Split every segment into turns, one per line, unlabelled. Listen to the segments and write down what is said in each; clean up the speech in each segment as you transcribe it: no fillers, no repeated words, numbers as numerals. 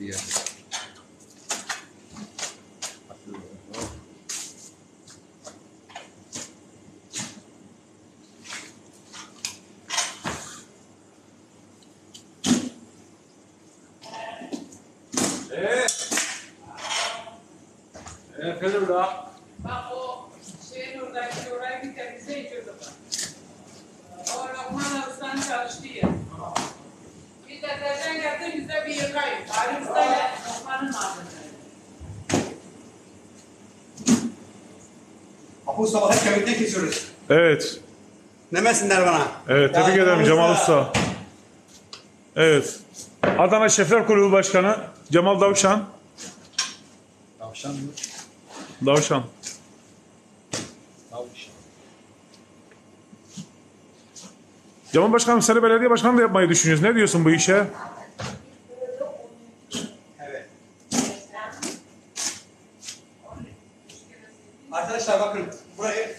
iyi. Efendim daha.
Bak o şeyin oradaki orayı bir temizleyin çocuklar. O Lokman Arus'tan çalıştı ya. Bir deterjan getir bize bir yıkayın. Ali Usta ile Lokman'ın malzemeleri.
Apo sabah hep kemikten kesiyoruz.
Evet.
Demesinler bana.
Evet, tebrik ederim Cemal Usta. Evet. Adana Şefler Kulübü Başkanı Cemal Davşan.
Tavşan mı?
Davşan.
Tavşan.
Cemal Başkanım, seni belediye başkanı da yapmayı düşünüyoruz. Ne diyorsun bu işe?
Evet. Arkadaşlar bakın burayı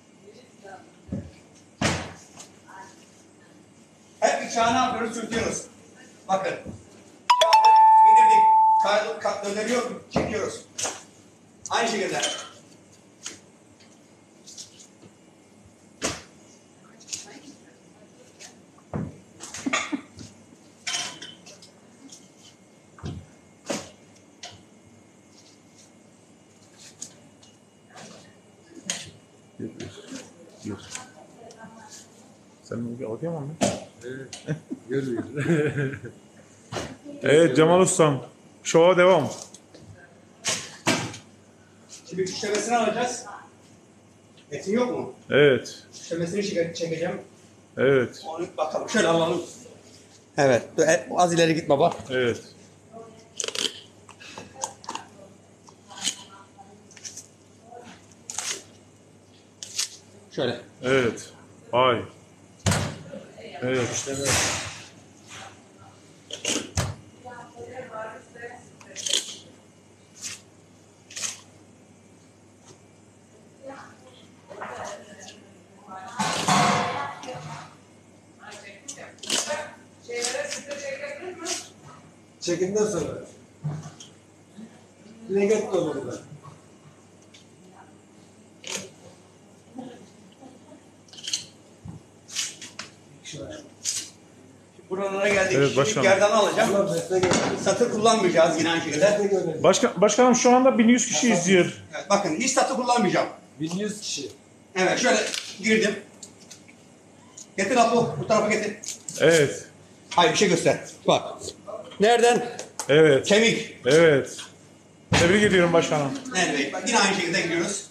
hep bıçağı ne yapıyoruz? Sürtüyoruz. Bakın. İndirdik. Döneriyor, çekiyoruz. Aynı şekilde.
Sen bir alayım mı?
Evet. Görüyor.
Evet Cemal Ustam. Şova devam.
Şimdi şişlemesini alacağız. Etin yok mu?
Evet.
Şişlemesini çekeceğim.
Evet.
Onu bakalım. Şöyle alalım. Evet. Az ileri git baba.
Evet.
Şöyle.
Evet. Vay. Evet.
İşte
Şeylere sütle çekebilir mi?
çekimden sonra. Leget de olur da.
Buralara geldik.
Evet,
Şimdi
başkanım.
gerdanı alacağım.
Ulan destek et.
Satır kullanmayacağız yine aynı şekilde.
Destek önemli.
Başkanım şu anda 1100 kişi izliyor.
Evet, bakın hiç satır kullanmayacağım.
1100 kişi.
Evet şöyle girdim. Getir Apo bu tarafa getir.
Evet.
Hayır bir şey göster. Bak. Nereden?
Evet.
Kemik.
Evet. Tebrik ediyorum başkanım.
Evet. Bak yine aynı şekilde gidiyoruz.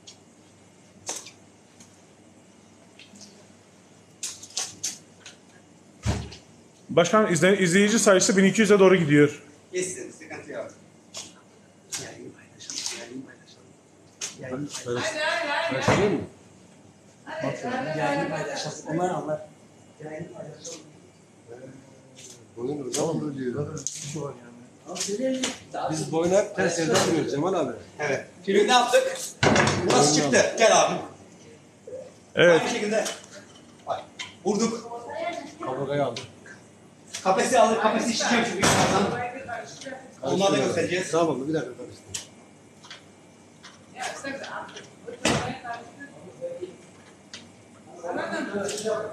Başkanım izleyici sayısı 1200'e doğru gidiyor.
Geçsin sıkıntı yok. Yayını paylaşalım. Yayını paylaşalım. Yayını paylaşalım.
Hadi hadi hadi.
Başlıyor mu?
Yayını paylaşalım. Onlar anlar. Yayını paylaşalım.
Boyun orada mı diyor? Şu var yani. Biz boyuna ters yerden vuruyoruz Cemal abi.
Evet. Şimdi ne yaptık? Nasıl çıktı? Gel abi.
Evet.
Aynı şekilde. Bak. Vurduk.
Kaburgayı aldık.
Kafesi aldık. Kafesi işleyeceğim şimdi birazdan. Onları da göstereceğiz.
Tamam bir dakika karıştır.
Ya sen de artık. Oturmaya karıştır. Sana da mı?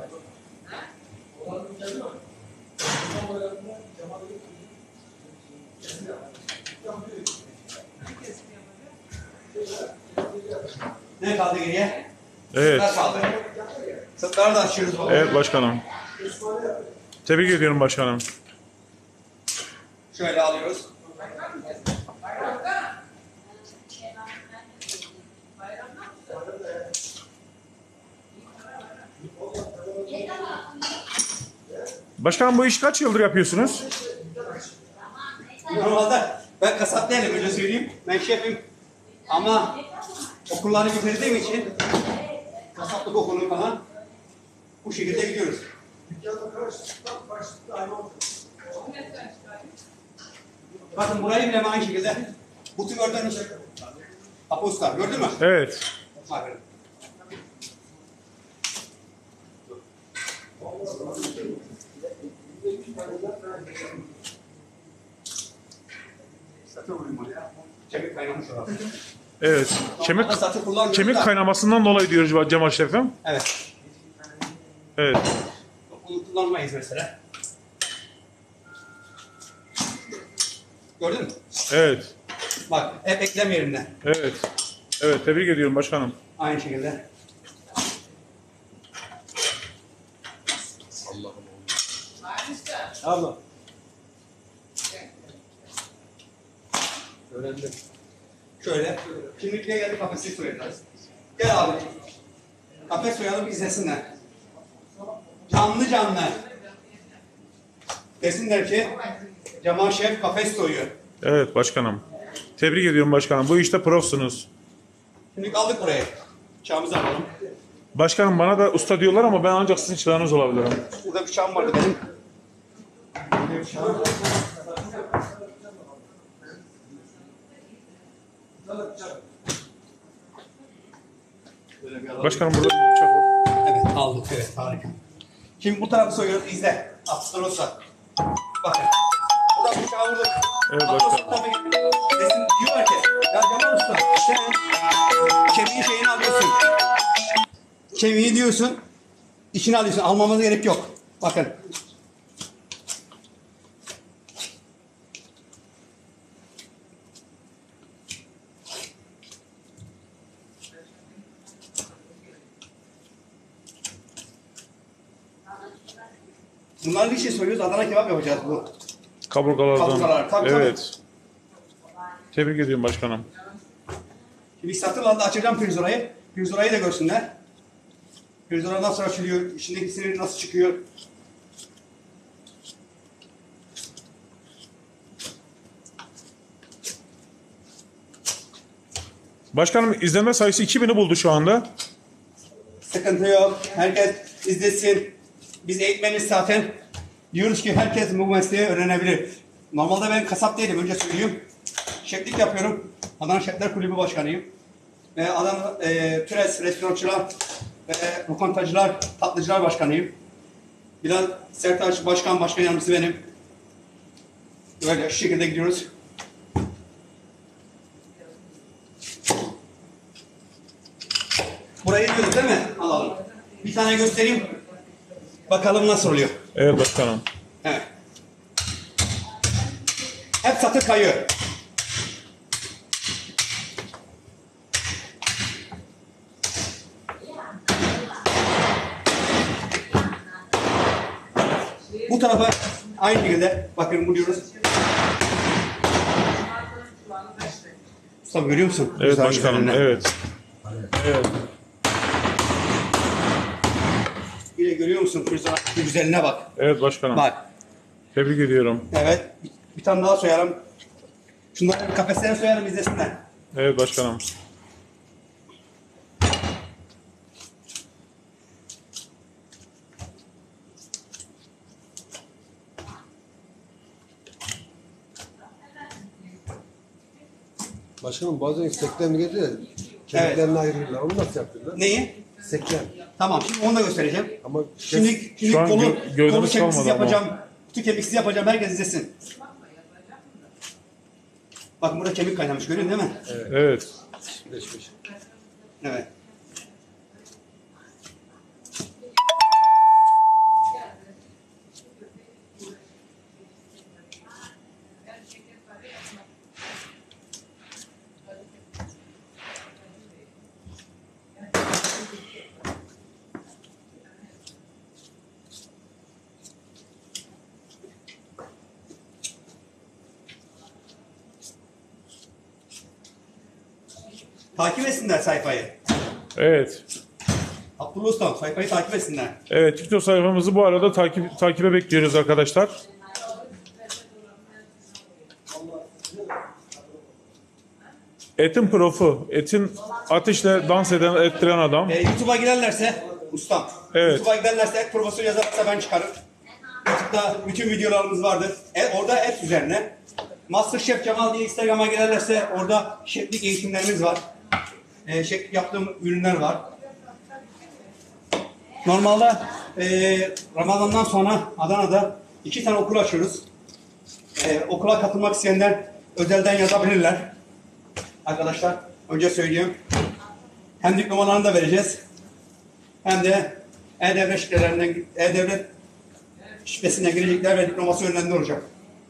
Ne kaldı geriye?
Evet.
Sırtlar kaldı. Sırtları da açıyoruz. baba.
Evet başkanım. Tebrik ediyorum başkanım.
Şöyle alıyoruz.
Bayramda. Bayramda mısın?
Başkanım bu işi kaç yıldır yapıyorsunuz?
Normalde ben kasap değilim öyle söyleyeyim. Ben şefim. Ama okulları bitirdiğim için kasaplık okulu falan bu şekilde gidiyoruz. Bakın burayı bile aynı şekilde butu gördünüz. Aposta gördün mü?
Evet.
Bakın. Satır uyumalı ya. Kemik kaynamış orası.
Evet.
Normalde satır kullanmıyoruz
Kemik
da.
kaynamasından dolayı diyoruz Cemal Şef'im.
Evet.
Evet.
Bunu kullanmayız mesela. Gördün mü?
Evet.
Bak hep eklem yerinde.
Evet. Evet, tebrik ediyorum başkanım.
Aynı şekilde.
Ali Usta.
Abla. Öğrendim.
Şöyle. Şimdi ikiye geldik kafesi soyacağız. Gel abi. Kafes soyalım izlesinler. Canlı canlı. Desinler ki Cemal Şef kafes soyuyor.
Evet başkanım. Tebrik ediyorum başkanım. Bu işte profsunuz.
Şimdi aldık buraya. Çağımızı alalım.
Başkanım bana da usta diyorlar ama ben ancak sizin çırağınız olabilirim.
Burada bir çağım vardı benim.
Başkanım burada bir bıçak var.
Evet aldık. Evet harika. Şimdi bu tarafı soyuyoruz. İzle. Aslan olsa. Bakın. Burada bıçağı vurduk.
Evet,
Aslan
başkanım.
olsa tabii. Desin, diyorlar ki ya Cemal Usta sen kemiğin şeyini alıyorsun. Kemiği diyorsun. İçine alıyorsun. Almamıza gerek yok. Bakın. Bunları bir şey soruyoruz. Adana kebap yapacağız bu.
Kaburgalardan.
Kaburgalar, tabii,
Evet. Tebrik ediyorum başkanım.
Şimdi satırla açacağım pirzorayı. Pirzorayı da görsünler. Pirzora nasıl açılıyor, içindeki sinir nasıl çıkıyor.
Başkanım izlenme sayısı 2000'i buldu şu anda.
Sıkıntı yok. Herkes izlesin. Biz eğitmeniz zaten. Diyoruz ki herkes bu mesleği öğrenebilir. Normalde ben kasap değilim. Önce söyleyeyim. Şeflik yapıyorum. Adana Şefler Kulübü Başkanıyım. Ve Adana Türes Restorançılar ve Lokantacılar, Tatlıcılar Başkanıyım. Bilal Sertaç başkan yardımcısı benim. Böyle şu şekilde gidiyoruz. Burayı diyoruz değil mi? Alalım. Bir tane göstereyim. Bakalım nasıl oluyor.
Evet başkanım.
Evet. Hep satır kayıyor. Bu tarafa aynı şekilde bakın buluyoruz. Usta görüyor musun?
Evet
Güzel
başkanım.
güzeline.
Evet. Evet.
Yine görüyor musun? Güzeline bak.
Evet başkanım.
Bak.
Tebrik ediyorum.
Evet. Bir tane daha soyalım. Şunları bir kafeslerine soyalım izlesinler.
Evet başkanım.
Başkanım bazen seklem geliyor. Kemiklerini ayırırlar. Onu nasıl yapıyorlar?
Neyi?
Seklem.
Tamam şimdi onu da göstereceğim.
Ama
Şimdi
Şu an
kolu
gövdemiz
kemiksiz
kalmadı ama.
yapacağım. Bütün kemiksiz yapacağım. Herkes izlesin. Bakın burada kemik kaynamış. Görüyorsun değil mi?
Evet.
çiftleşmiş.
Evet. Takip etsinler sayfayı.
Evet.
Abdullah Usta sayfayı takip etsinler.
Evet, TikTok sayfamızı bu arada takibe bekliyoruz arkadaşlar. Etin profu, etin ateşle dans eden, ettiren adam.
YouTube'a girerlerse ustam.
Evet.
YouTube'a giderlerse et profesörü yazarsa ben çıkarım. YouTube'da bütün videolarımız vardır. Orada et üzerine. MasterChef Cemal diye Instagram'a girerlerse orada şeflik eğitimlerimiz var. Şeflik yaptığım ürünler var. Normalde Ramazan'dan sonra Adana'da 2 tane okul açıyoruz. Okula katılmak isteyenler özelden yazabilirler. Arkadaşlar önce söyleyeyim. Hem diplomalarını da vereceğiz. Hem de E-Devlet şifrelerinden, E-Devlet şifresine girecekler ve diploması önlerinde olacak.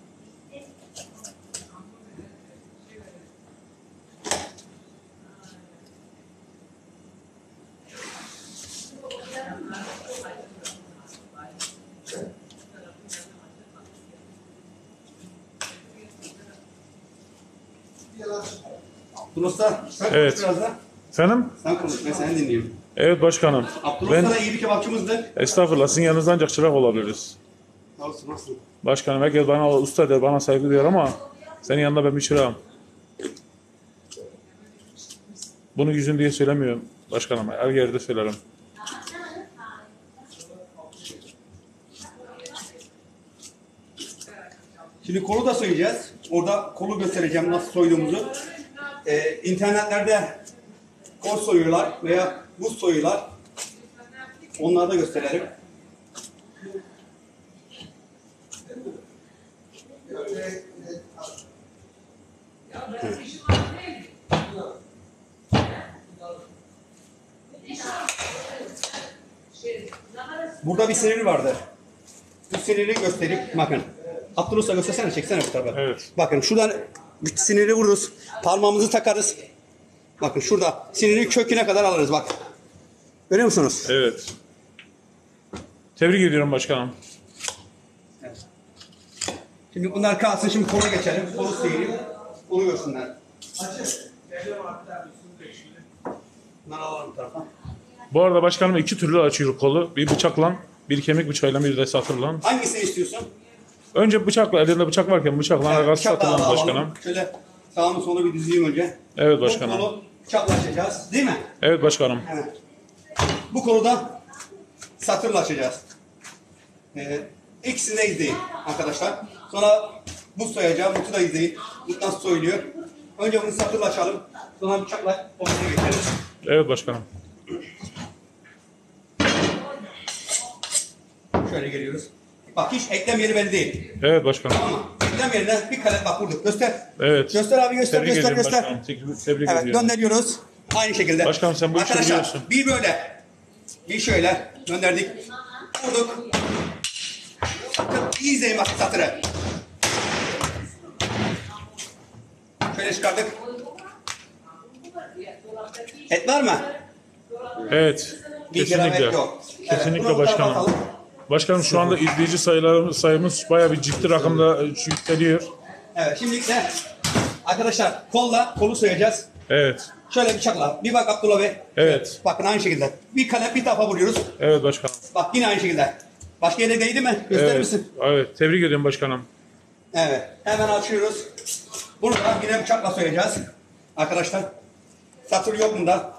Abdullah Usta, sen
Evet.
konuş biraz da.
Efendim?
Sen konuş, ben seni dinliyorum.
Evet başkanım.
Abdullah
Ben
Usta da iyi bir kebapçımızdır.
estağfurullah sizin yanınızda ancak çırak olabiliriz.
Nasılsın, nasılsın?
Başkanım herkes bana usta der, bana saygı duyar ama senin yanında ben bir çırağım. Bunu yüzün diye söylemiyorum başkanım. Her yerde söylerim.
Şimdi kolu da soyacağız. Orada kolu göstereceğim nasıl soyduğumuzu. İnternetlerde kol soyuyorlar veya buz soyuyorlar. Onları da gösterelim. Burada bir siniri vardır. Bu siniri gösterip bakın. Abdullah Usta göstersene, çeksene bu tarafa.
Evet.
Bakın şuradan siniri vururuz. Parmağımızı takarız. Bakın şurada siniri köküne kadar alırız bak. Görüyor musunuz?
Evet. Tebrik ediyorum başkanım.
Şimdi bunlar kalsın, şimdi kola geçelim. Kolu sıyırayım. Onu görsünler. Bunları alalım bu tarafa.
Bu arada başkanım iki türlü açıyor kolu. Bir bıçakla, bir kemik bıçağıyla, bir de satırla.
Hangisini istiyorsun?
Önce bıçakla, elinde bıçak varken bıçakla arkası
bıçakla
satırla
alalım.
başkanım.
Şöyle sağını solu bir düzleyeyim önce.
Evet
Bu
başkanım.
kolu bıçakla açacağız. Değil mi?
Evet başkanım.
Evet. Bu kolu da satırla açacağız. İkisini de izleyin arkadaşlar. Sonra buz soyacağım. Buzu da izleyin. Bu nasıl soyuluyor. Önce bunu satırla açalım. Sonra bıçakla omuzuna geçeriz.
Evet başkanım.
Şöyle geliyoruz. Bak hiç eklem yeri belli değil.
Evet başkanım.
Tamam mı? Eklem yerine bir kalem bak burada. Göster.
Evet.
Göster abi, göster,
Tebrik
göster,
ediyorum
göster.
başkanım. Tebrik
Evet,
ediyorum.
gönderiyoruz. Aynı şekilde.
Başkanım, sen bu işi
Arkadaşlar,
biliyorsun.
bir böyle, bir şöyle gönderdik. Vurduk. İyi izleyin bak satırı. Şöyle çıkardık. Et var mı?
Evet.
Bir gram et
Kesinlikle.
yok. Evet,
Kesinlikle
bunu bu tarafa
başkanım.
atalım.
Başkanım şu anda izleyici sayımız bayağı bir ciddi rakamda yükseliyor.
Evet, şimdi de arkadaşlar kolu soyacağız.
Evet.
Şöyle bıçakla. Bir bak Abdullah Bey.
Evet.
Bakın aynı şekilde. Bir kalem bir tarafa vuruyoruz.
Evet başkanım.
Bak yine aynı şekilde. Başka yere değdi mi? Gösterir
Evet.
misin?
Evet. Tebrik ediyorum başkanım.
Evet. Hemen açıyoruz. Bunu da yine bıçakla soyacağız. Arkadaşlar. Satır yok bunda.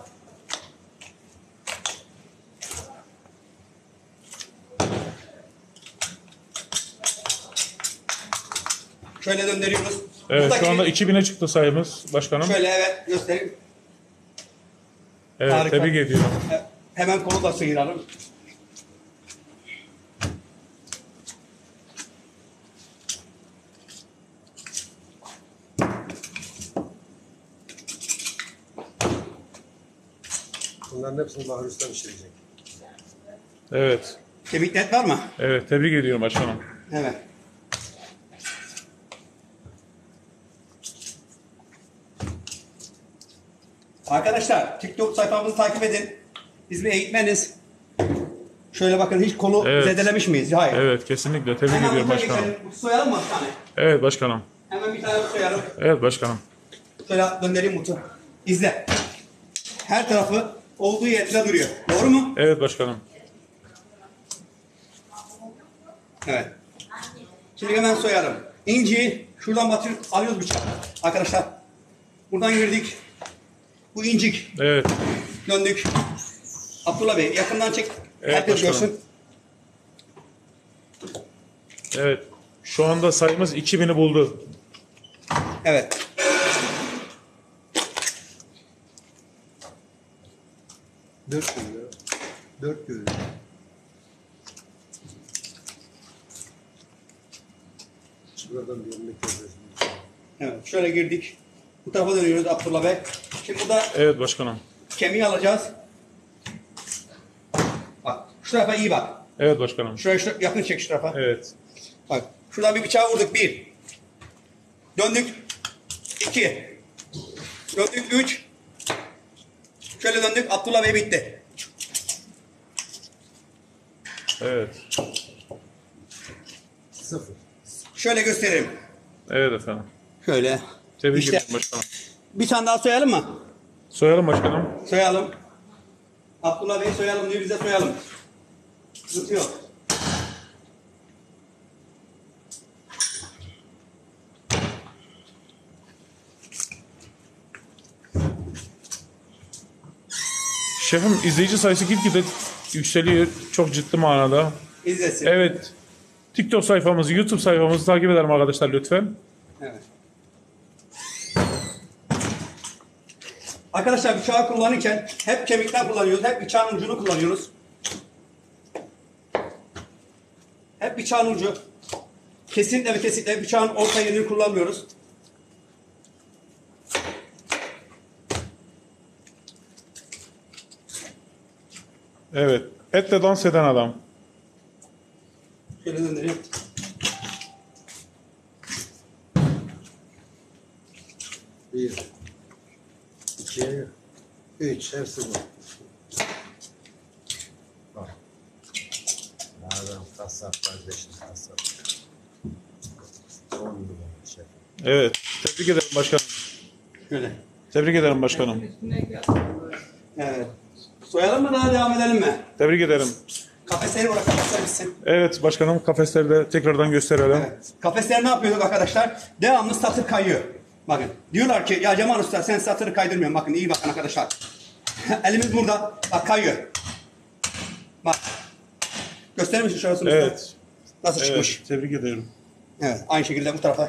Şöyle döndürüyoruz.
Evet
Buradaki-
şu anda 2000'e çıktı sayımız başkanım.
Şöyle evet göstereyim.
Evet
Harika.
tebrik ediyorum.
Hemen kolu da sıyıralım.
Bunların hepsini Bahar Usta pişirecek.
Evet.
Kemik et var mı?
Evet tebrik ediyorum başkanım.
Evet. Arkadaşlar TikTok sayfamızı takip edin. Biz bir eğitmeniz. Şöyle bakın hiç kolu
Evet.
zedelemiş miyiz? Hayır.
Evet kesinlikle tebrik
Hemen
ediyorum
buraya
başkanım.
geçelim. Soyalım mı bir tane?
Evet başkanım.
Hemen bir tane soyalım.
Evet başkanım.
Şöyle döndüreyim mutu. İzle. Her tarafı olduğu yerde duruyor. Doğru mu?
Evet başkanım.
Evet. Şimdi hemen soyalım. İnciyi şuradan batırıp alıyoruz bıçak. Arkadaşlar. Buradan girdik. Bu incik.
Evet.
Döndük. Abdullah Bey yakından çek.
Evet,
Herkes
başkanım.
görsün.
Evet. Şu anda sayımız 2000'i buldu.
Evet.
Dört görüyor. Dört görüyor. Şuradan bir yemek görüyorsun.
Evet, şöyle girdik. Bu tarafa dönüyoruz Abdullah Bey. Şimdi burada
Evet başkanım.
kemiği alacağız. Bak, şu tarafa iyi bak.
Evet başkanım.
Şuraya yakın çek şu tarafa.
Evet.
Bak, şuradan bir bıçağı vurduk. 1. Döndük. 2. Döndük. 3. Şöyle döndük. Abdullah Bey bitti.
Evet.
0.
Şöyle göstereyim.
Evet efendim.
Şöyle.
Tebrik
İşte.
ederim başkanım.
Bir tane daha soyalım mı?
Soyalım başkanım.
Soyalım. Abdullah Bey soyalım diyor, biz de soyalım. Sıkıntı yok.
Şefim izleyici sayısı gitgide yükseliyor. Çok ciddi manada.
İzlesin.
Evet. TikTok sayfamızı, YouTube sayfamızı takip edelim arkadaşlar lütfen.
Evet. Arkadaşlar bıçağı kullanırken hep kemikten kullanıyoruz, hep bıçağın ucunu kullanıyoruz. Hep bıçağın ucu. Kesinlikle ve kesinlikle bıçağın orta yerini kullanmıyoruz.
Evet. Etle dans eden adam.
Şöyle döndüreyim.
Bir. 2. 3. Hepsi bu. Bak. Nereden kasap kardeşim kasap. 10 numara şef.
Evet. Tebrik ederim başkanım.
Şöyle.
Tebrik ederim başkanım.
Üstüne gel.
Evet. Soyalım mı, daha devam edelim mi?
Tebrik ederim.
Kafesleri bırak, kafesler bitsin.
Evet başkanım, kafesleri de tekrardan gösterelim.
Evet. Kafesler ne yapıyorduk arkadaşlar? Devamlı satır kayıyor. Bakın diyorlar ki ya Cemal Usta sen satırı kaydırmıyorsun. Bakın iyi bakın arkadaşlar. Elimiz burada. Bak kayıyor. Bak. Gösterir misin şurasını? usta?
Evet.
Nasıl çıkmış?
Evet, tebrik ederim.
Evet. Aynı şekilde bu tarafa.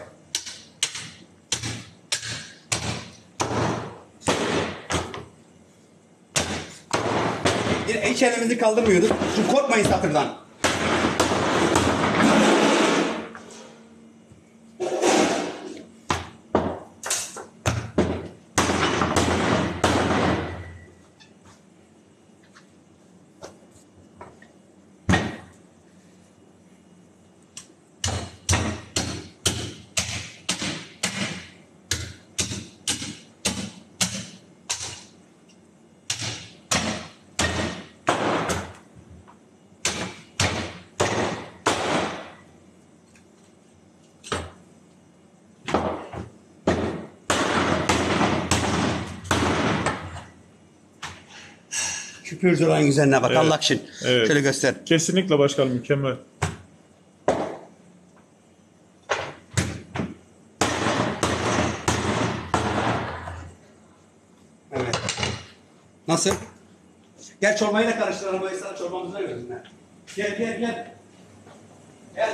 Hiç elimizi kaldırmıyorduk. Çünkü korkmayın satırdan. Şu pürcülerin güzelliğine bak.
Evet.
Allah için.
Evet.
Şöyle göster.
Kesinlikle başkanım, mükemmel.
Evet. Nasıl? Gel çorbayı da karıştıralım. Bu esnada çorbamızı da görsünler. Gel gel gel. Gel.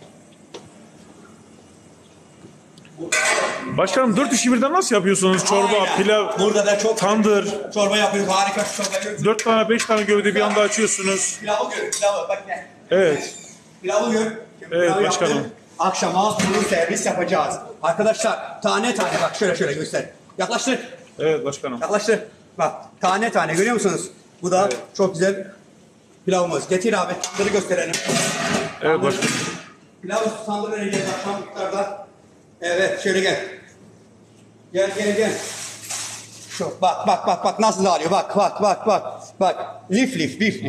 Başkanım 4 işi birden nasıl yapıyorsunuz? Çorba,
Aynen.
pilav,
Burada da çok
tandır.
çorba yapıyoruz. Harika şu çorba yapıyoruz.
4 tane 5 tane gövde bir anda açıyorsunuz.
Pilavı gör. Pilavı bak gel.
Evet.
Pilavı gör.
Evet,
Pilavı
başkanım.
yaptık. Akşama bunu servis yapacağız. Arkadaşlar tane tane bak şöyle göster. Yaklaştır.
Evet başkanım.
Yaklaştır. Bak tane tane görüyor musunuz? Bu da çok güzel pilavımız. Getir abi. Tandırı gösterelim.
Evet başkanım.
Pilav üstü tandır vereceğiz akşam iftarda. Evet şöyle gel. Gel. Şu bak nasıl dağılıyor. Bak. Lif.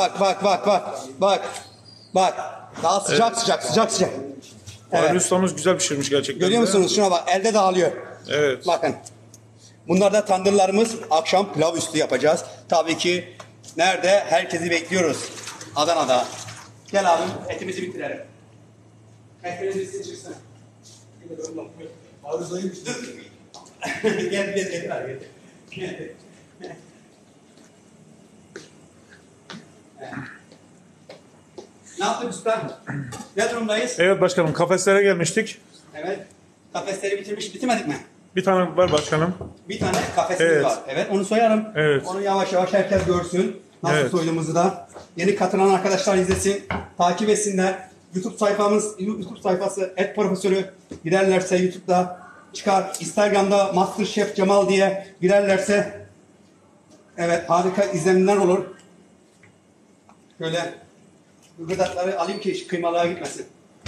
Bak. Daha sıcak.
Fahri
Evet.
ustamız güzel pişirmiş gerçekten.
Görüyor
de.
musunuz? Şuna bak. Elde dağılıyor.
Evet.
Bakın. Bunlar da tandırlarımız. Akşam pilav üstü yapacağız. Tabii ki nerede? Herkesi bekliyoruz. Adana'da. Gel abim etimizi bitirelim. Etimiz bitsin çıksın.
Arızaymış.
Gel abi. Gel. Ne yaptık usta? Ne durumdayız?
Evet başkanım, kafeslere gelmiştik.
Evet. Kafesleri bitirmedik mi?
Bir tane var başkanım.
Bir tane kafesimiz
Evet.
var. Evet onu soyarım.
Evet.
Onu yavaş yavaş herkes görsün. Nasıl
Evet.
soyduğumuzu da. Yeni katılan arkadaşlar izlesin. Takip etsinler. YouTube sayfası Et Profesörü girerlerse YouTube'da çıkar. Instagram'da MasterChef Cemal diye girerlerse evet harika izlenimler olur. Şöyle gıdaları alayım ki kıymalığa gitmesin.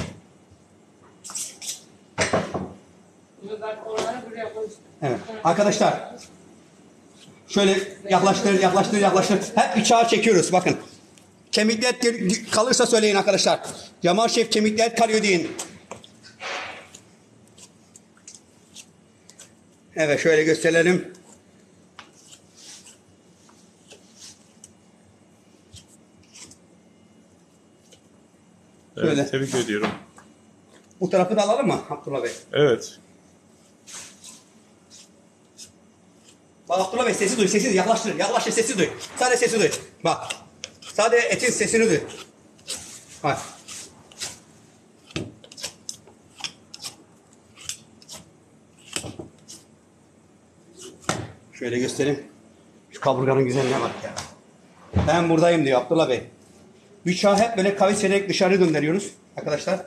Evet arkadaşlar şöyle yaklaştır. Hep bıçağı çekiyoruz bakın. Kemikli et kalırsa söyleyin arkadaşlar. Cemal Şef kemikli et kalıyor deyin. Evet şöyle gösterelim.
Evet,
Şöyle.
tebrik ediyorum.
Bu tarafı da alalım mı Abdullah Bey?
Evet.
Bak Abdullah Bey sesi duy, sesi yaklaştır sesi duy. Sadece sesi duy. Bak. Sadece etin sesini duy. Bak. Şöyle göstereyim. Şu kaburganın güzelliğine bak ya. Ben buradayım diyor Abdullah Bey. Bıçağı hep böyle kavis ederek dışarı gönderiyoruz arkadaşlar.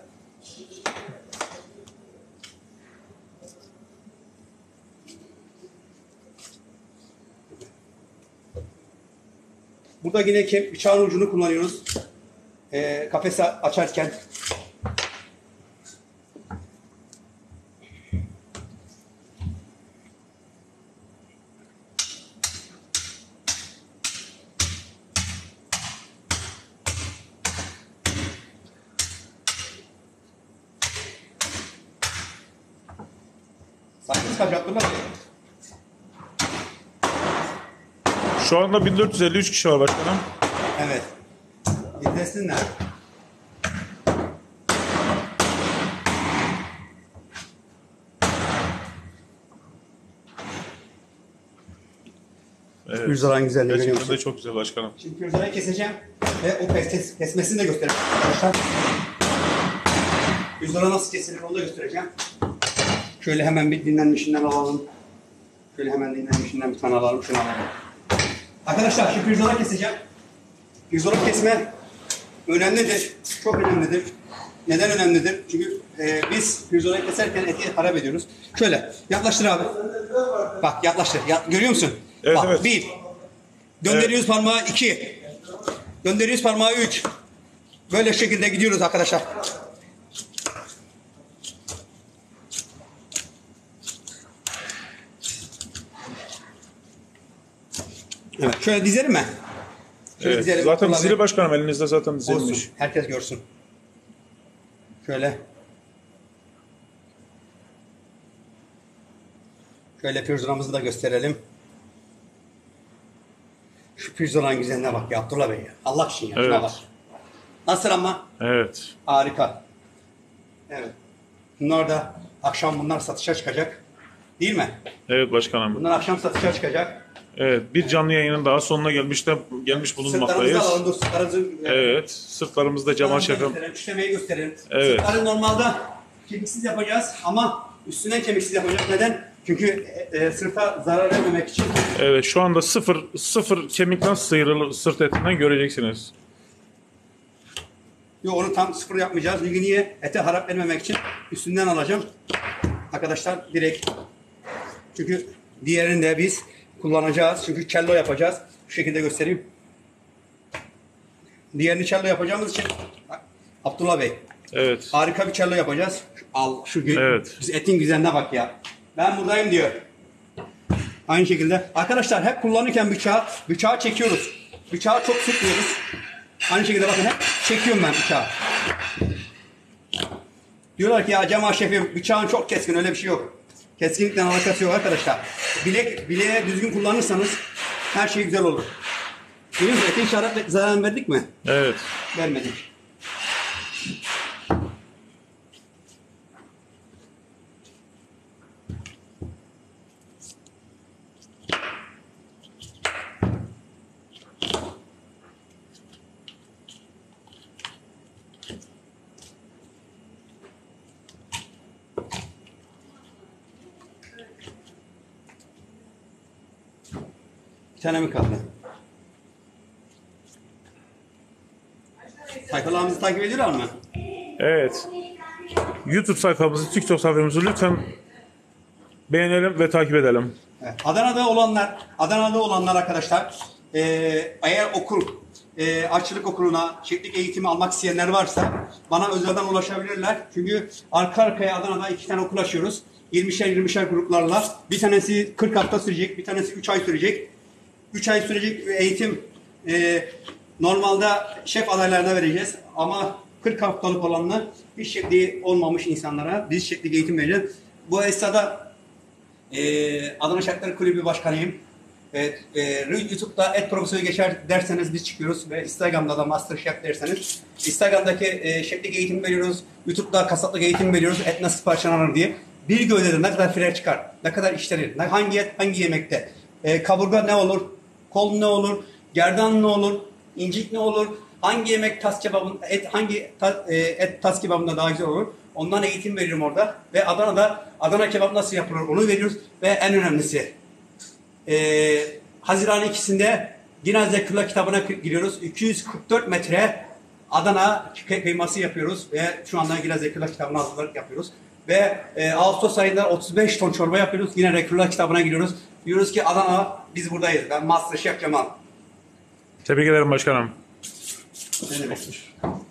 Burada yine bıçağın ucunu kullanıyoruz. Kafesi açarken. Saçınız kaç Abdullah Bey?
Şu anda 1453 kişi var başkanım.
Evet. İzlesinler.
Evet.
Pirzolanın güzelliğini görüyor
Gerçekten de
musun?
çok güzel başkanım.
Şimdi pirzolayı keseceğim ve o kesmesini de göstereceğim arkadaşlar. Pirzola nasıl kesilir onu da göstereceğim. Şöyle hemen bir dinlenmişinden alalım. Şöyle hemen dinlenmişinden bir tane alalım. Şunu alalım. Arkadaşlar şu pirzola keseceğim. Pirzola kesme önemlidir. Çok önemlidir. Neden önemlidir? Çünkü biz pirzolayı keserken eti harap ediyoruz. Şöyle yaklaştır abi. Bak yaklaştır. Görüyor musun?
Evet,
Bak,
evet.
Bir. Gönderiyoruz parmağı 2. Gönderiyoruz parmağı 3. Böyle şekilde gidiyoruz arkadaşlar. Evet. Şöyle dizelim mi? Şöyle
Evet.
dizelim.
Zaten
Abdullah
dizili
Bey.
başkanım, elinizde zaten dizilmiş.
Olsun. Herkes görsün. Şöyle. Şöyle pirzolamızı da gösterelim. Şu pirzolanın güzelliğine bak ya Abdullah Bey ya. Allah için ya. Şuna
Evet.
bak. Nasıl ama?
Evet.
Harika. Evet. Bunlar da akşam bunlar satışa çıkacak. Değil mi?
Evet başkanım.
Bunlar akşam satışa çıkacak.
Evet, bir canlı yayının daha sonuna gelmiş
Sırtlarımızı
bulunmaktayız.
alalım. Dur, sırtlarımızı.
Evet, sırtlarımızda Cemal Şef'im.
Gösterelim, işlemeyi gösterelim.
Evet.
Sırtları normalde kemiksiz yapacağız ama üstüne kemiksiz yapacağız. Neden? Çünkü sırta zarar vermemek için.
Evet, şu anda sıfır kemikten sıyrılır sırt etinden göreceksiniz.
Yok onu tam sıfır yapmayacağız. Çünkü niye? Ete harap vermemek için üstünden alacağım. Arkadaşlar direkt. Çünkü diğerini de biz kullanacağız. Çünkü cello yapacağız. Şu şekilde göstereyim. Diğerini cello yapacağımız için Abdullah Bey
Evet.
harika bir cello yapacağız. Al şu
Evet.
biz etin güzelliğine bak ya. Ben buradayım diyor. Aynı şekilde. Arkadaşlar hep kullanırken bıçağı çekiyoruz. Bıçağı çok sıkmıyoruz. Aynı şekilde bakın hep çekiyorum ben bıçağı. Diyorlar ki ya Cemal Şef'im bıçağın çok keskin, öyle bir şey yok. Keskinlikle alakası yok arkadaşlar. Bileğe düzgün kullanırsanız her şey güzel olur. Görüyor musunuz? Ete işaret zarar verdik mi?
Evet.
Vermedik. Bir tane mi kaldı? Sayfalarımızı takip ediyorlar mı?
Evet. YouTube sayfamızı, TikTok sayfamızı lütfen beğenelim ve takip edelim.
Evet, Adana'da olanlar arkadaşlar, eğer aşçılık okuluna şeflik eğitimi almak isteyenler varsa bana özelden ulaşabilirler. Çünkü arka arkaya Adana'da 2 tane okul açıyoruz. 20'şer gruplarla. Bir tanesi 40 hafta sürecek, bir tanesi 3 ay sürecek. 3 ay sürecek eğitim normalde şef adaylarına vereceğiz. Ama 40 haftalık olanla hiç şefliği olmamış insanlara biz şeflik eğitim vereceğiz. Bu esnada Adana Şefler Kulübü Başkanıyım. Evet, YouTube'da et profesörü geçer derseniz biz çıkıyoruz ve Instagram'da da Master Chef derseniz Instagram'daki şeflik eğitimi veriyoruz. YouTube'da kasaplık eğitimi veriyoruz. Et nasıl parçalanır diye. Bir gövdede ne kadar filer çıkar, ne kadar işlenir, hangi et hangi yemekte, kaburga ne olur, kol ne olur, gerdan ne olur, incik ne olur, hangi yemek tas kebabında, et tas kebabında daha güzel olur. Ondan eğitim veriyorum orada ve Adana'da Adana kebap nasıl yapılır onu veriyoruz ve en önemlisi Haziran 2'sinde Guinness Rekorlar kitabına giriyoruz. 244 metre Adana kıyması yapıyoruz ve şu anda Guinness Rekorlar kitabına hazırlık yapıyoruz. Ve Ağustos ayında 35 ton çorba yapıyoruz. Yine Rekorlar kitabına giriyoruz. Diyoruz ki Adana biz buradayız. Ben Master Chef Cemal.
Tebrik ederim başkanım.
Ne demek?